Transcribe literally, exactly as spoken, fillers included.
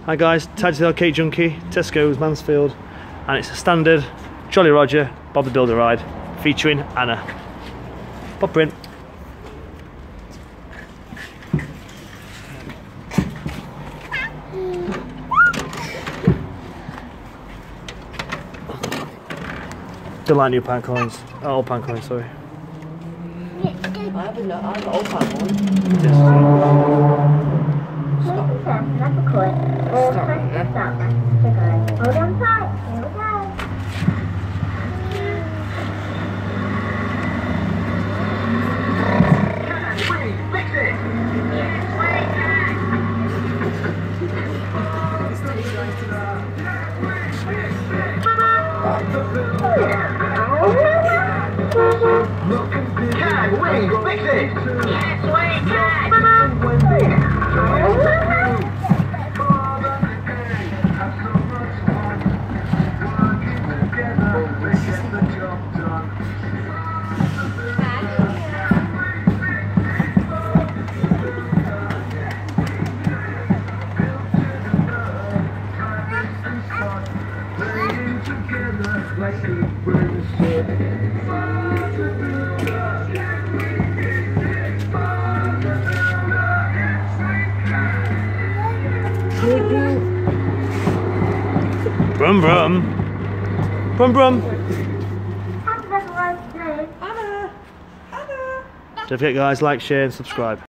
Hi guys, T A J the Arcade Junkie, Tesco's Mansfield, and it's a standard Jolly Roger Bob the Builder ride featuring Anna. Pop her in. Don't like new pan coins. Oh, old pan coins, sorry. I have a, I have an old pan one. Stop. Stop. Hold on tight. Here we go. Fix it. Can we fix it? Yes, we can. Brum brum. Brum brum. Anna. Anna. Don't forget guys, like, share and subscribe.